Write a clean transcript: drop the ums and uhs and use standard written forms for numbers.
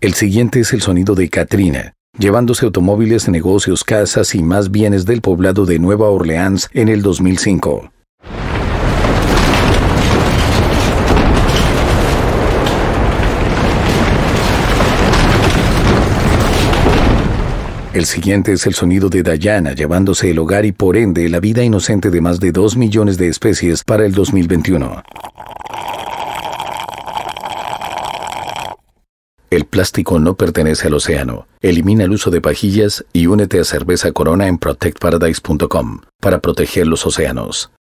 El siguiente es el sonido de Katrina, llevándose automóviles, negocios, casas y más bienes del poblado de Nueva Orleans en el 2005. El siguiente es el sonido de Diana llevándose el hogar y por ende la vida inocente de más de 2 millones de especies para el 2021. El plástico no pertenece al océano. Elimina el uso de pajillas y únete a Cerveza Corona en protectparadise.com para proteger los océanos.